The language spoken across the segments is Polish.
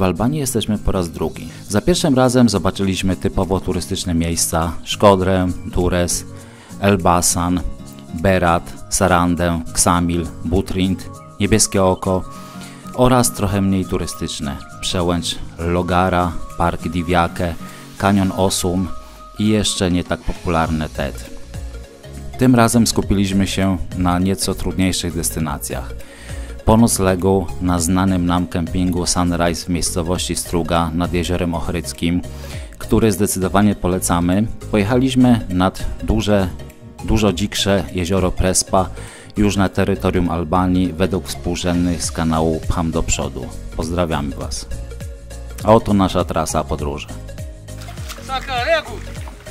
Albanii jesteśmy po raz drugi. Za pierwszym razem zobaczyliśmy typowo turystyczne miejsca: Shkodrę, Durrës, Elbasan, Berat, Sarandę, Ksamil, Butrint, Niebieskie Oko oraz trochę mniej turystyczne: Przełęcz Logara, Park Diviake, Kanion Osum i jeszcze nie tak popularne Tet. Tym razem skupiliśmy się na nieco trudniejszych destynacjach. Po noclegu na znanym nam kempingu Sunrise w miejscowości Struga nad Jeziorem Ochryckim, który zdecydowanie polecamy, pojechaliśmy nad dużo dziksze jezioro Prespa, już na terytorium Albanii, według współrzędnych z kanału Pcham do przodu. Pozdrawiamy Was. A oto nasza trasa podróży. Saka, reaguj!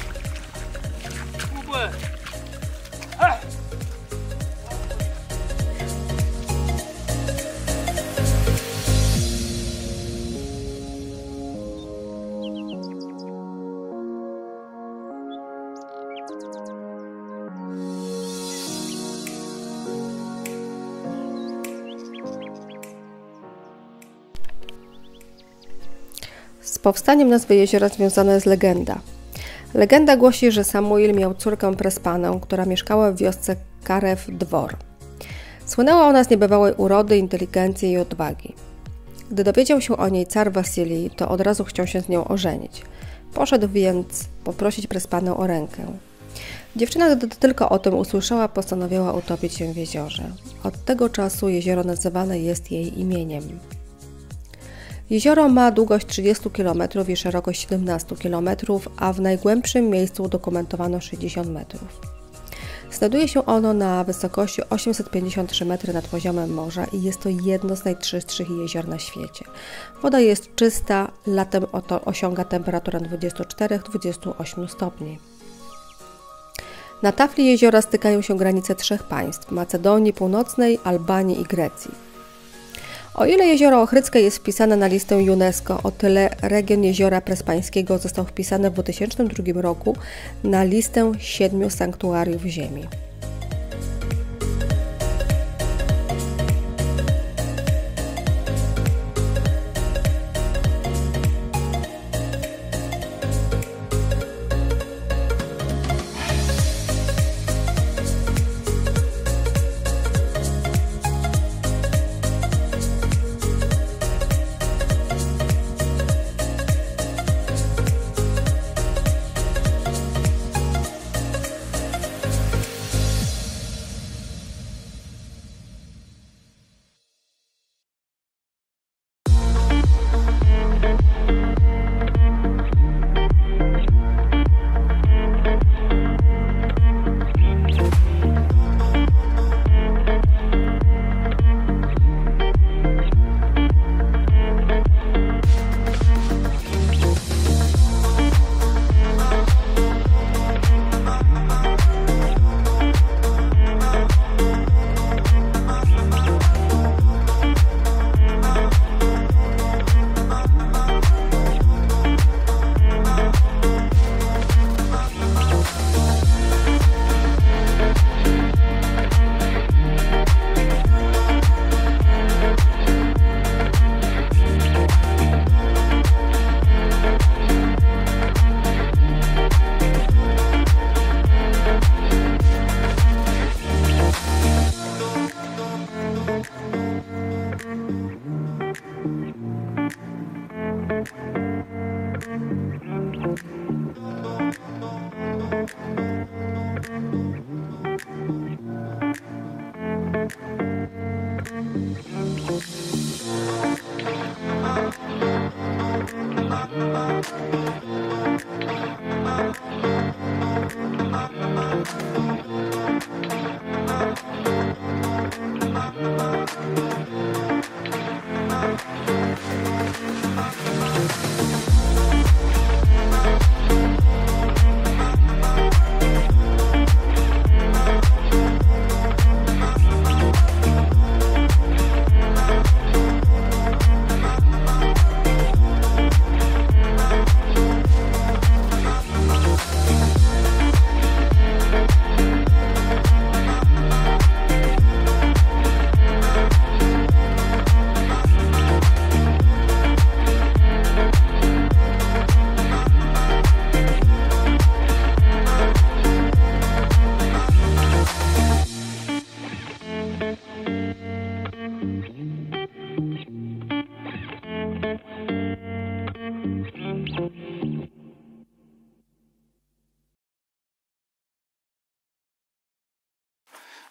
Z powstaniem nazwy jeziora związana jest legenda. Legenda głosi, że Samuil miał córkę Prespanę, która mieszkała w wiosce Karew Dwor. Słynęła ona z niebywałej urody, inteligencji i odwagi. Gdy dowiedział się o niej car Wasilij, to od razu chciał się z nią ożenić. Poszedł więc poprosić Prespanę o rękę. Dziewczyna, gdy tylko o tym usłyszała, postanowiła utopić się w jeziorze. Od tego czasu jezioro nazywane jest jej imieniem. Jezioro ma długość 30 km i szerokość 17 km, a w najgłębszym miejscu udokumentowano 60 metrów. Znajduje się ono na wysokości 853 metry nad poziomem morza i jest to jedno z najczystszych jezior na świecie. Woda jest czysta, latem osiąga temperaturę 24-28 stopni. Na tafli jeziora stykają się granice trzech państw: Macedonii Północnej, Albanii i Grecji. O ile jezioro Ochryckie jest wpisane na listę UNESCO, o tyle region jeziora Prespańskiego został wpisany w 2002 roku na listę 7 sanktuariów ziemi.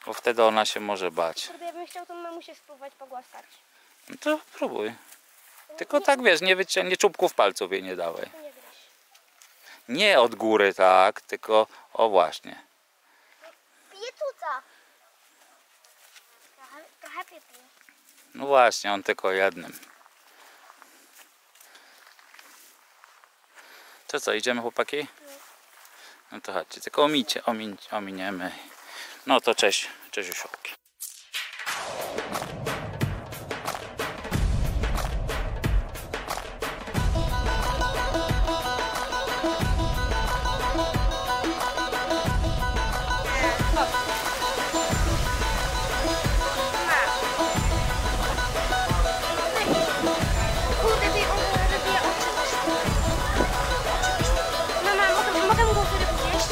Bo wtedy ona się może bać. Kurde, ja bym chciał tą mamusię spróbować pogłaskać. No to próbuj. Tylko tak wiesz, nie czubków palców jej nie dałeś. To nie gryź. Nie od góry tak, tylko o właśnie. Pietuca. Trochę pietu. No właśnie, on tylko jednym. To co, idziemy chłopaki? No to chodźcie, tylko ominiemy. No to cześć usiołki. Kurde, ty robię oczy. Mama, mogę mu go zjeść?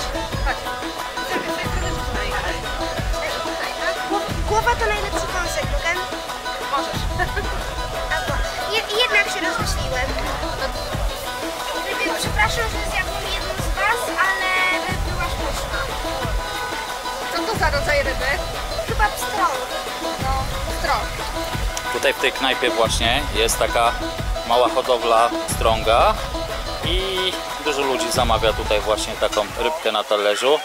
Głowa to najlepszy kąsek, mogę? Możesz. Jednak się rozmyśliłem. Przepraszam, że zjadłam jedną z was, ale była śmieszna. Co to za rodzaj ryby? Chyba pstrąg. No, strąg. Tutaj w tej knajpie właśnie jest taka mała hodowla strąga i dużo ludzi zamawia tutaj właśnie taką rybkę na talerzu.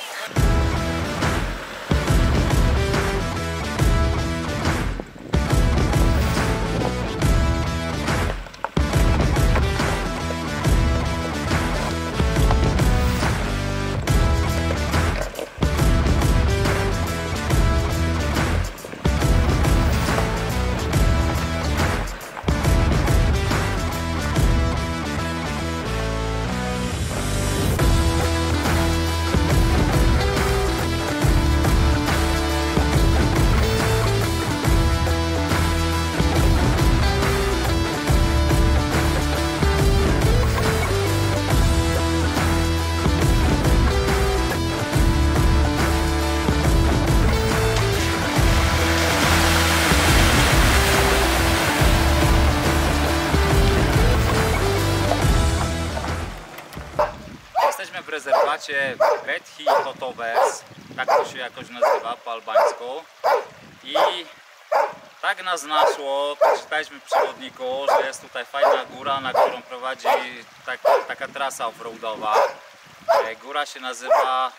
Jesteśmy w rezerwacie Betchi Hotovers, tak to się jakoś nazywa po albańsku. I tak nas naszło, przeczytaliśmy w przewodniku, że jest tutaj fajna góra, na którą prowadzi taka trasa offroadowa. Góra się nazywa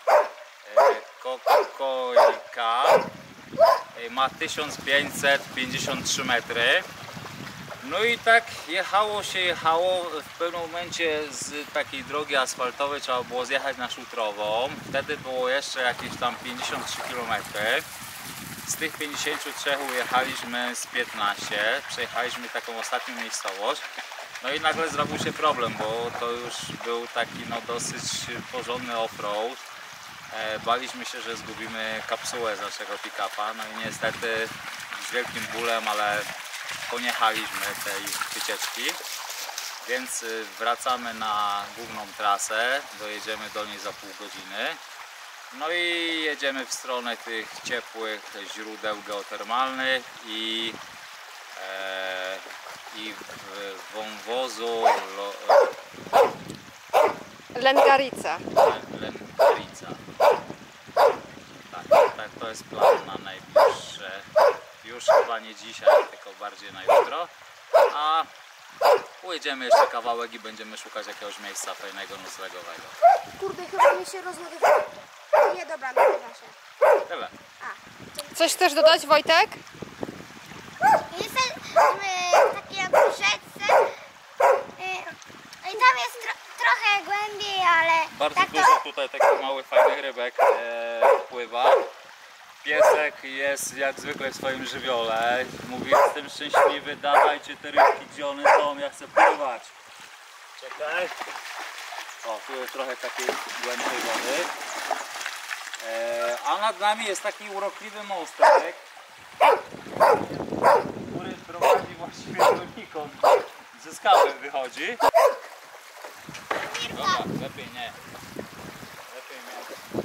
Kokoika, ma 1553 metry. No i tak jechało, w pewnym momencie z takiej drogi asfaltowej trzeba było zjechać na szutrową. Wtedy było jeszcze jakieś tam 53 km. Z tych 53 ujechaliśmy z 15, przejechaliśmy taką ostatnią miejscowość. No i nagle zrobił się problem, bo to już był taki no dosyć porządny off-road. Baliśmy się, że zgubimy kapsułę z naszego pick-upa, no i niestety z wielkim bólem, ale poniechaliśmy tej wycieczki, więc wracamy na główną trasę, dojedziemy do niej za pół godziny. No i jedziemy w stronę tych ciepłych źródeł geotermalnych i wąwozu Lęgarica. Lęgarica. Tak, to jest plan na najbliższe, już chyba nie dzisiaj, tylko bardziej na jutro. A pojedziemy jeszcze kawałek i będziemy szukać jakiegoś miejsca fajnego, noclegowego. Kurde, chyba mi się rozładowało. Nie, dobra, nagrywa się. Tyle. Coś chcesz dodać, Wojtek? Jesteśmy w takiej jakby rzece. I tam jest trochę głębiej, ale Bardzo tak dużo tutaj takich małych, fajnych rybek pływa. Piesek jest jak zwykle w swoim żywiole. Mówi, jestem szczęśliwy, dawajcie te rybki, gdzie one są, ja chcę pływać. Czekaj. O, tu jest trochę takiej głębszej wody. A nad nami jest taki urokliwy mostek, który prowadzi właściwie donikąd. Ze skały wychodzi. Dobra, lepiej nie. Lepiej nie.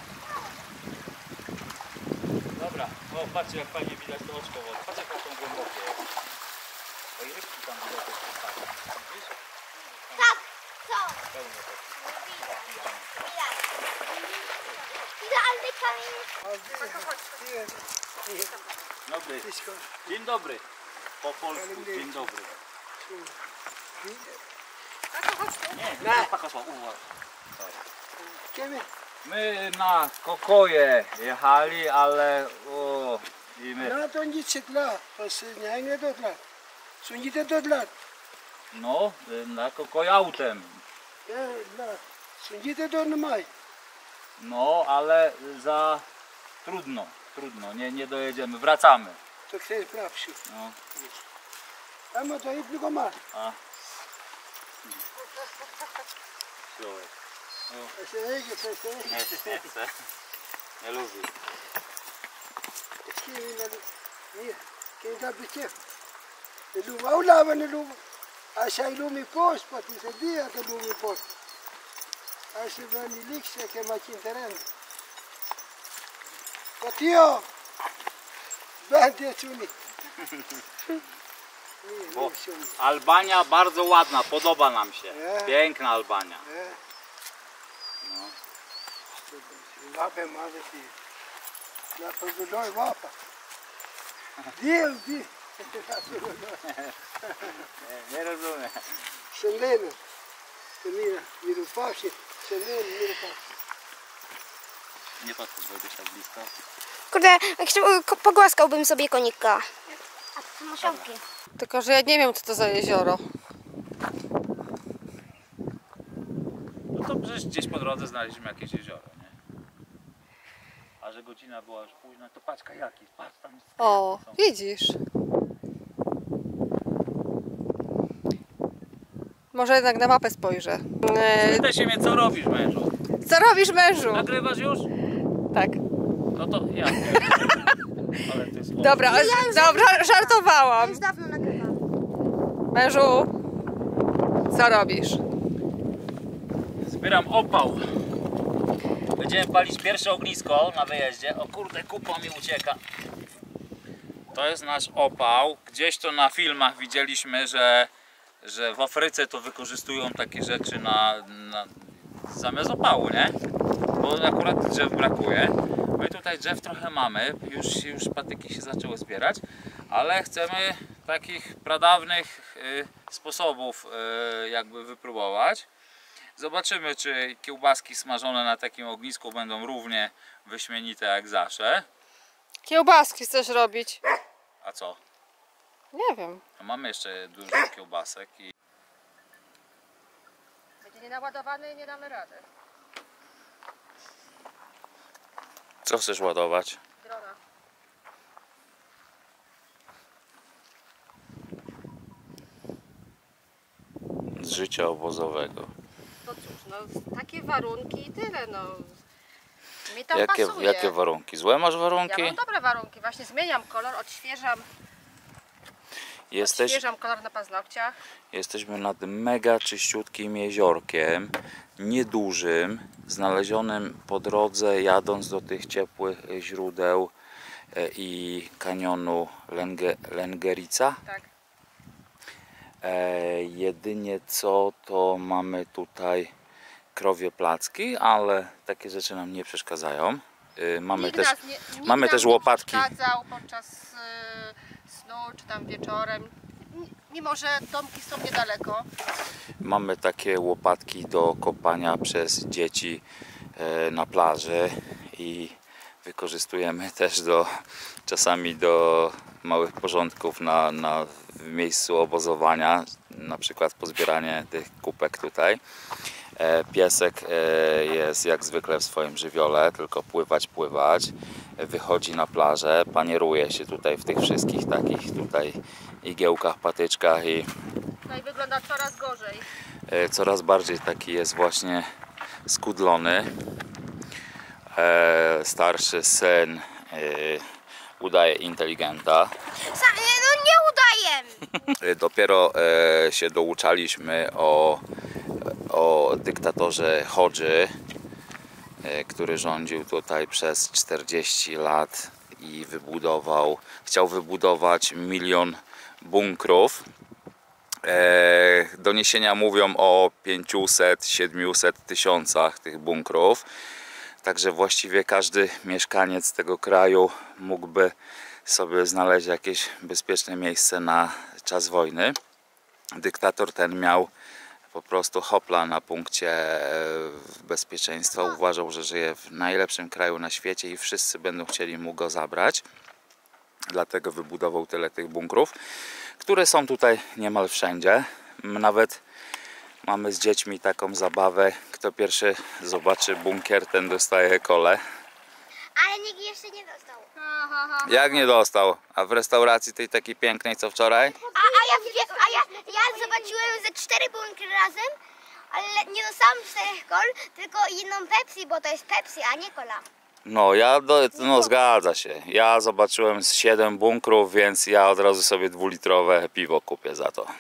Dobra, o patrzcie jak fajnie widać to oczko wody. Patrzcie jak to głębokie jest. O i rybki tam widać jest postawione. Widzisz? tak, co? Pełno takich. Idealny Dobry. Dzień dobry. Po polsku, dzień dobry. My na Kokoje jechali, ale No to nic się dla, nie do dla. Sądzite do dla. no na Kokoje autem. Nie, dla. Sądzite do maj. No, ale za trudno, nie dojedziemy, wracamy. To chcesz prawszy. No. A ma to jednego ma. A. A się jedzie, to jest. Nie chcę. Nie lubię. Nie, kiedy da bycie. Luma ulawa nie luma. A się lumi post, pati się dia to lumi post. A się bani likse ke ma teren. Patio. Będzie czuni. Bo Albania bardzo ładna, podoba nam się. Piękna Albania. Łapę mamy ci. Na podróż łapa. Deal. Nie rozumiem. Sendene. Mira, mirupawszy. Sendene, mirupawszy. Nie patrz Wojtek tak blisko. Kurde, pogłaskałbym sobie konika. A to są osiołki. Tylko, że ja nie wiem, co to za jezioro. No to przecież gdzieś po drodze znaleźliśmy jakieś jezioro, nie? A że godzina była już późna, to patrz kajaki, patrz tam jest O, są. widzisz. Może jednak na mapę spojrzę. Pytaj się mnie, co robisz, mężu? Co robisz, mężu? Nagrywasz już? Tak. No to ja. Ale to jest Dobra, dobra, żartowałam. Już dawno nagrywam. Mężu, co robisz? Zbieram opał. Będziemy palić pierwsze ognisko na wyjeździe. O kurde, kupa mi ucieka. To jest nasz opał. Gdzieś to na filmach widzieliśmy, że w Afryce to wykorzystują takie rzeczy zamiast opału, nie? Bo akurat drzew brakuje. My tutaj drzew trochę mamy, już patyki się zaczęły zbierać, ale chcemy takich pradawnych sposobów jakby wypróbować. Zobaczymy, czy kiełbaski smażone na takim ognisku będą równie wyśmienite jak zawsze. Kiełbaski chcesz robić? A co? Nie wiem. No mamy jeszcze dużo kiełbasek i Będzie nienaładowany i nie damy rady. co chcesz ładować? Drona. Z życia obozowego. No cóż, no takie warunki i tyle, no. Mi tam pasuje. Jakie warunki? Złe masz warunki? Ja mam dobre warunki, właśnie zmieniam kolor, odświeżam kolor na paznokciach. Jesteśmy nad mega czyściutkim jeziorkiem, niedużym, znalezionym po drodze jadąc do tych ciepłych źródeł i kanionu Lęgerica. Tak. Jedynie co to mamy tutaj krowie placki, ale takie rzeczy nam nie przeszkadzają. Mamy też łopatki. Nie przeszkadzał podczas snu czy tam wieczorem, mimo że domki są niedaleko. Mamy takie łopatki do kopania przez dzieci na plaży i wykorzystujemy też czasami do małych porządków w miejscu obozowania, na przykład pozbieranie tych kupek tutaj. Piesek jest jak zwykle w swoim żywiole, tylko pływać. Wychodzi na plażę, panieruje się tutaj w tych wszystkich takich tutaj igiełkach, patyczkach i No i wygląda coraz gorzej. coraz bardziej taki jest właśnie skudlony. Starszy syn udaje inteligenta. No nie udaję! Dopiero się douczaliśmy o dyktatorze Hodży, który rządził tutaj przez 40 lat i chciał wybudować 1 milion bunkrów. Doniesienia mówią o 500-700 tysiącach tych bunkrów. Także właściwie każdy mieszkaniec tego kraju mógłby sobie znaleźć jakieś bezpieczne miejsce na czas wojny. Dyktator ten miał po prostu hopla na punkcie bezpieczeństwa. Uważał, że żyje w najlepszym kraju na świecie i wszyscy będą chcieli mu go zabrać. Dlatego wybudował tyle tych bunkrów, które są tutaj niemal wszędzie. Nawet mamy z dziećmi taką zabawę. Kto pierwszy zobaczy bunkier, ten dostaje kolę. Ale nikt jeszcze nie dostał. Jak nie dostał? A w restauracji tej takiej pięknej co wczoraj? Ja zobaczyłem ze 4 bunkry razem, ale nie dostałam 4 kol, tylko jedną Pepsi, bo to jest Pepsi, a nie kola. No zgadza się. Ja zobaczyłem z 7 bunkrów, więc ja od razu sobie 2-litrowe piwo kupię za to.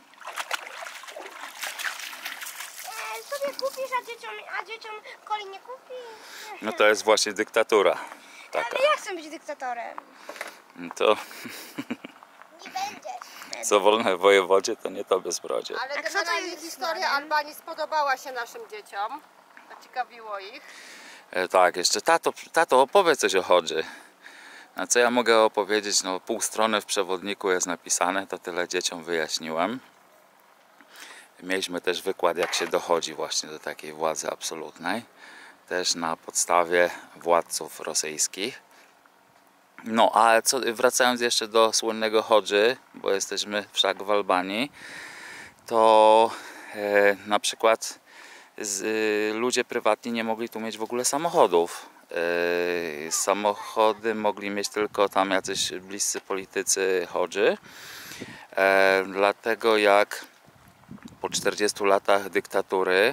Sobie kupisz, a dzieciom coli nie kupisz. No to jest właśnie dyktatura. Taka. Ale ja chcę być dyktatorem. To Nie będziesz. co wolne w wojewodzie, to nie tobie zbrodzie. Ale A kto to generalnie jest historia Albanii spodobała się naszym dzieciom. Zaciekawiło ich. Tak, jeszcze tato opowiedz coś o Hodży. A co ja mogę opowiedzieć? No pół strony w przewodniku jest napisane, to tyle dzieciom wyjaśniłem. Mieliśmy też wykład, jak się dochodzi właśnie do takiej władzy absolutnej. Też na podstawie władców rosyjskich. No, a wracając jeszcze do słynnego Hodży, bo jesteśmy wszak w Albanii, to na przykład ludzie prywatni nie mogli tu mieć w ogóle samochodów. Samochody mogli mieć tylko tam jacyś bliscy politycy Hodży. Dlatego jak po 40 latach dyktatury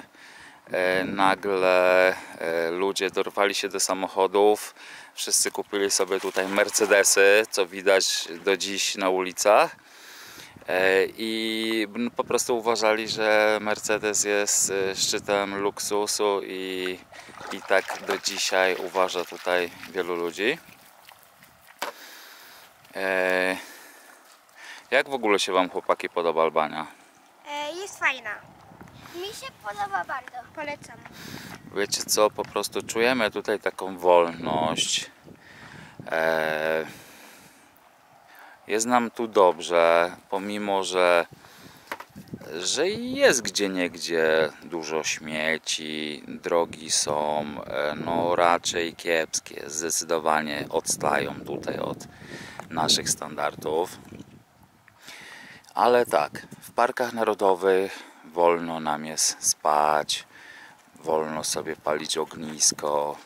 nagle ludzie dorwali się do samochodów, wszyscy kupili sobie tutaj Mercedesy, co widać do dziś na ulicach, i po prostu uważali, że Mercedes jest szczytem luksusu i tak do dzisiaj uważa tutaj wielu ludzi. Jak w ogóle się wam, chłopaki, podoba Albania? Jest fajna. Mi się podoba bardzo. Polecam. Wiecie co, po prostu czujemy tutaj taką wolność. Jest nam tu dobrze, pomimo że jest gdzieniegdzie dużo śmieci, drogi są no raczej kiepskie, zdecydowanie odstają tutaj od naszych standardów. Ale tak, w parkach narodowych wolno nam jest spać, wolno sobie palić ognisko,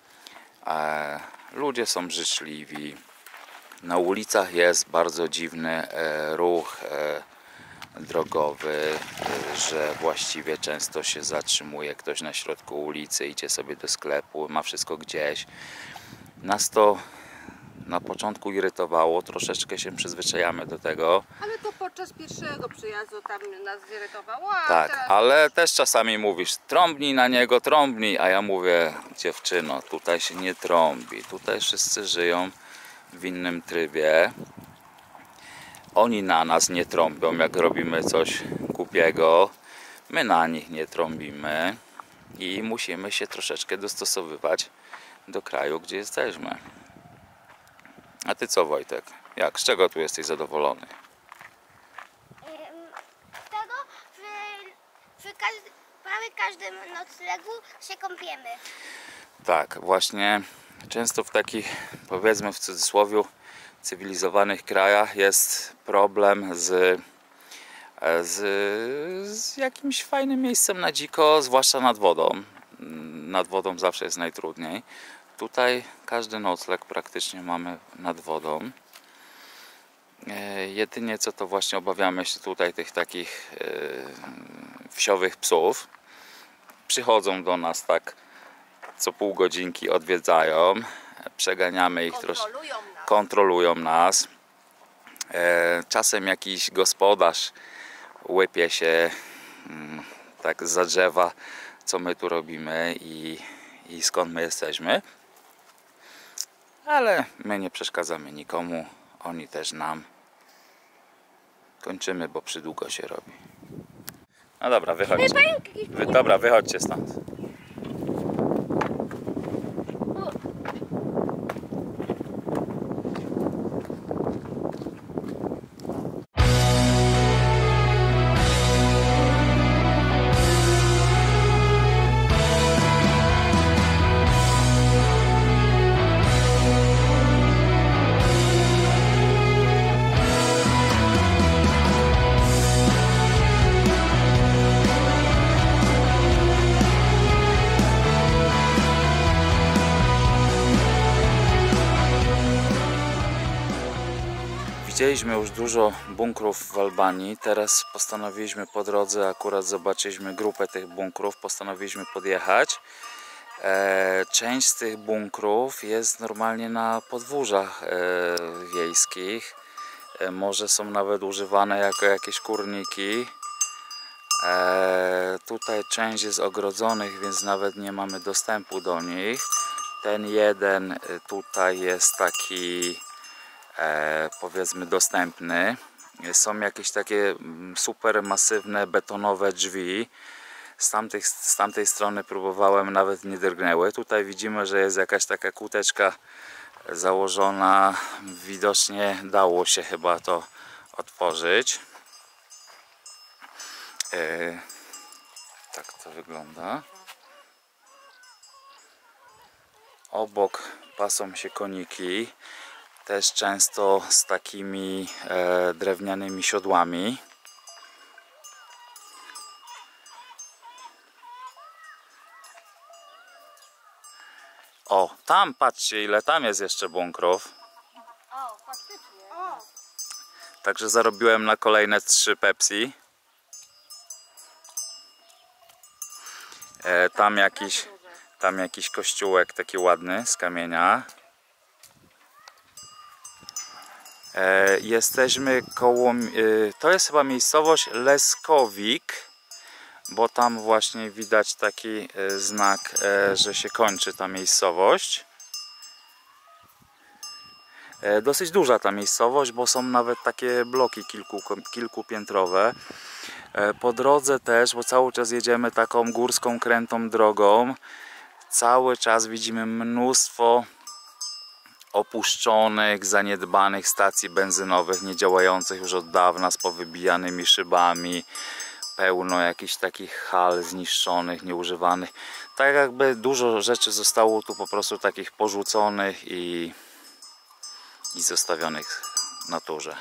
ludzie są życzliwi. Na ulicach jest bardzo dziwny ruch drogowy, że właściwie często się zatrzymuje ktoś na środku ulicy, idzie sobie do sklepu, ma wszystko gdzieś. Nas to na początku irytowało, troszeczkę się przyzwyczajamy do tego. Ale to podczas pierwszego przyjazdu tam nas zirytowało. A Tak, teraz... ale też czasami mówisz, trąbnij na niego, trąbnij, a ja mówię, dziewczyno, tutaj się nie trąbi, tutaj wszyscy żyją w innym trybie. Oni na nas nie trąbią, jak robimy coś głupiego, my na nich nie trąbimy i musimy się troszeczkę dostosowywać do kraju, gdzie jesteśmy. A ty co, Wojtek? Jak? Z czego tu jesteś zadowolony? Z tego, że prawie każdym noclegu się kąpiemy. Tak, właśnie często w takich, powiedzmy w cudzysłowie, cywilizowanych krajach jest problem z jakimś fajnym miejscem na dziko, zwłaszcza nad wodą. Nad wodą zawsze jest najtrudniej. Tutaj każdy nocleg praktycznie mamy nad wodą. Jedynie co to właśnie obawiamy się tutaj tych takich wsiowych psów. Przychodzą do nas tak co pół godzinki, odwiedzają, przeganiamy ich troszkę, kontrolują nas. Czasem jakiś gospodarz łypie się tak za drzewa, co my tu robimy i skąd my jesteśmy. Ale my nie przeszkadzamy nikomu, oni też nam. Kończymy, bo przydługo się robi. No dobra, wychodźcie. Dobra, wychodźcie stąd. Widzieliśmy już dużo bunkrów w Albanii. Teraz postanowiliśmy po drodze, akurat zobaczyliśmy grupę tych bunkrów, postanowiliśmy podjechać. Część z tych bunkrów jest normalnie na podwórzach wiejskich. Może są nawet używane jako jakieś kurniki. Tutaj część jest ogrodzonych, więc nawet nie mamy dostępu do nich. Ten jeden tutaj jest taki powiedzmy dostępny. Są jakieś takie super masywne betonowe drzwi. Z tamtej strony próbowałem, nawet nie drgnęły. Tutaj widzimy, że jest jakaś taka kłódeczka założona. Widocznie dało się chyba to otworzyć. Tak to wygląda. Obok pasą się koniki. Też często z takimi drewnianymi siodłami. O, tam patrzcie, ile tam jest jeszcze bunkrów. O, faktycznie. Także zarobiłem na kolejne 3 Pepsi. Tam jakiś kościółek taki ładny z kamienia. Jesteśmy koło, to jest chyba miejscowość Leskowik, bo tam właśnie widać taki znak, że się kończy ta miejscowość. Dosyć duża ta miejscowość, bo są nawet takie bloki kilkupiętrowe. Po drodze też, bo cały czas jedziemy taką górską, krętą drogą, cały czas widzimy mnóstwo opuszczonych, zaniedbanych stacji benzynowych, niedziałających już od dawna, z powybijanymi szybami, pełno jakichś takich hal zniszczonych, nieużywanych. Tak jakby dużo rzeczy zostało tu po prostu takich porzuconych i zostawionych w naturze.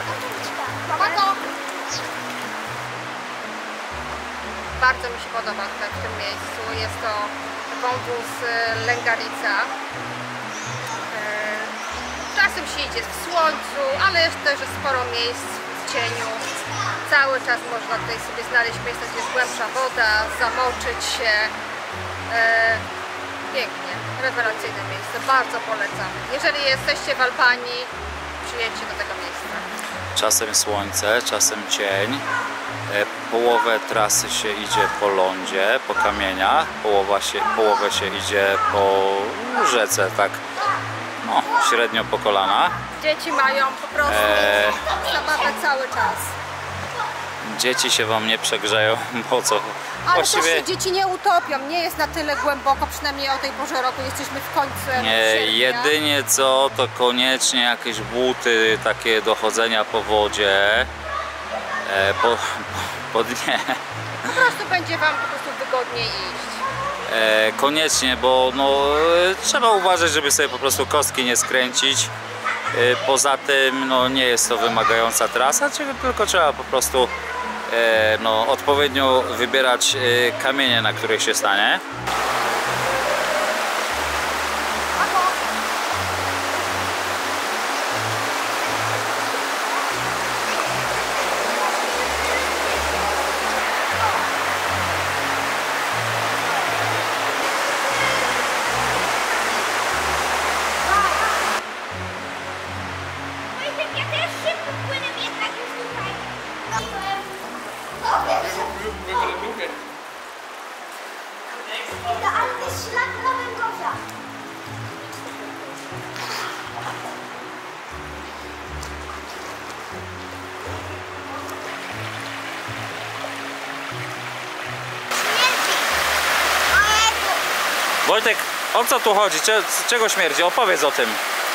Bardzo mi się podoba tutaj w tym miejscu. Jest to wąwóz Lęgarica. Czasem się idzie w słońcu, ale jest też sporo miejsc w cieniu. Cały czas można tutaj sobie znaleźć miejsce, gdzie jest głębsza woda, zamoczyć się. Pięknie, rewelacyjne miejsce, bardzo polecam. Jeżeli jesteście w Albanii, przyjedźcie do tego miejsca. Czasem słońce, czasem cień. Połowę trasy się idzie po lądzie, po kamieniach, połowę się idzie po rzece, tak no, średnio po kolana. Dzieci mają po prostu zabawę cały czas. Dzieci się wam nie przegrzeją, bo co? Ale Właściwie też się dzieci nie utopią, nie jest na tyle głęboko, przynajmniej o tej porze roku, jesteśmy w końcu nie, sierpnia. jedynie co to koniecznie jakieś buty takie do chodzenia po wodzie, po dnie. Po prostu będzie wam po prostu wygodniej iść. Koniecznie, bo no, trzeba uważać, żeby sobie po prostu kostki nie skręcić. Poza tym no, nie jest to wymagająca trasa, tylko trzeba po prostu no, odpowiednio wybierać kamienie, na których się stanie. Ja też szybko płynę jednak już tutaj. Ale to jest szlak na węgorza. Wojtek, o co tu chodzi? Czego śmierdzi? Opowiedz o tym.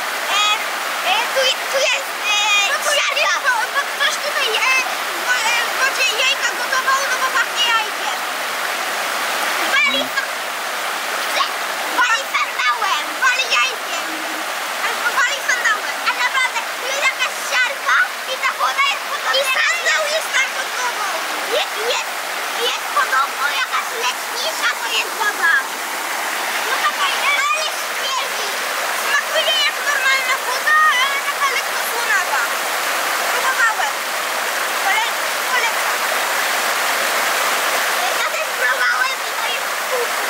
Tu jest siarka. Bo ktoś tutaj w wodzie jajka gotował, no bo pachnie jajkiem. Wali sandałem, wali jajkiem. Albo wali sandałem. A naprawdę, tu jest jakaś siarka i ta woda jest podobna. I sandał jest tam pod wodą. Jest podobno jakaś lecznicza, to jest woda. No taka, ale śmierdzi. Smakuje jak normalna woda, ale taka lekko słonawa. Próbowałem. Ja też próbowałem i to jest super.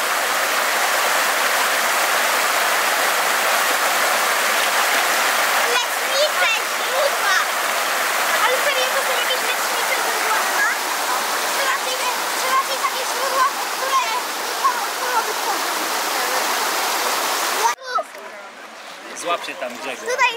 Lecznice, źródła. Ale serio, to są jakieś lecznice źródła, no? Czy raczej takie źródła, które choroby tworzą? Złap się tam, Grzegorz. Tutaj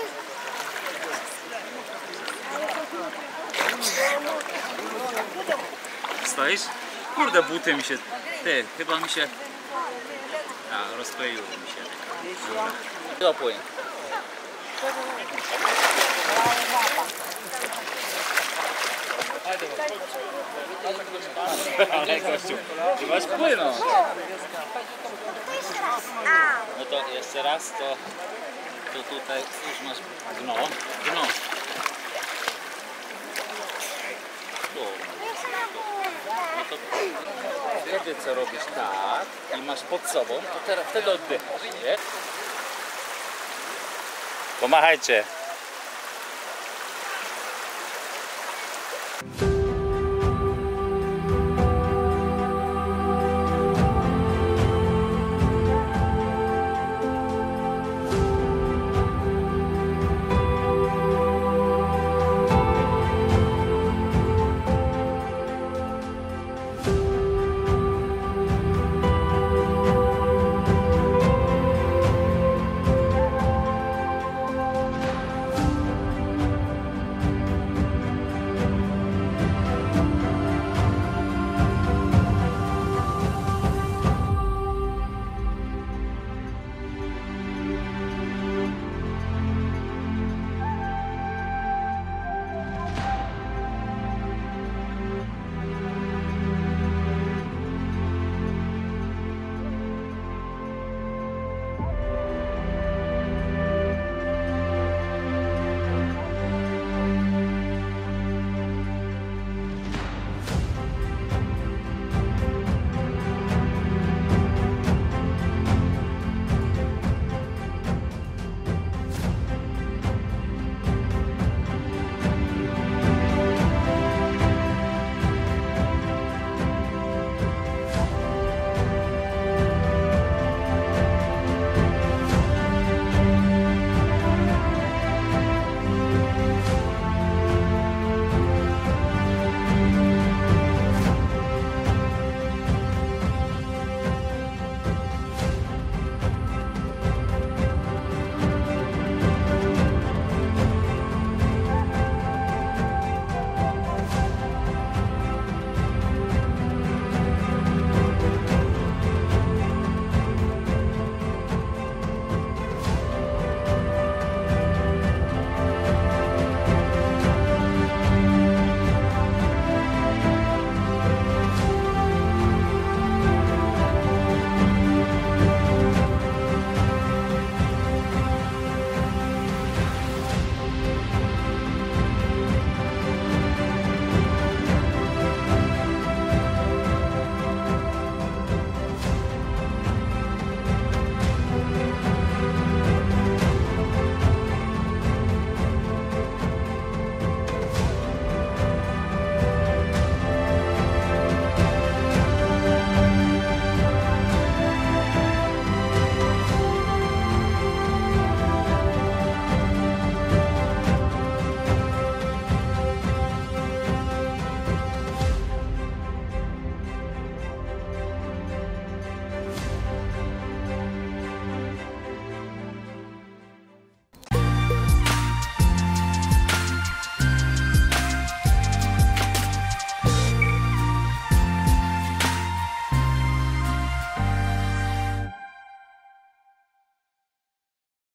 Stoisz? Kurde, buty mi się... Ty, chyba mi się... A, rozkleiły mi się. Dopłyń. Ale kościół, ty masz płynąć. to jeszcze raz. No to jeszcze raz, to tutaj już masz dno. No to wtedy co robisz tak i masz pod sobą, to teraz wtedy oddychasz, nie? Pomachajcie.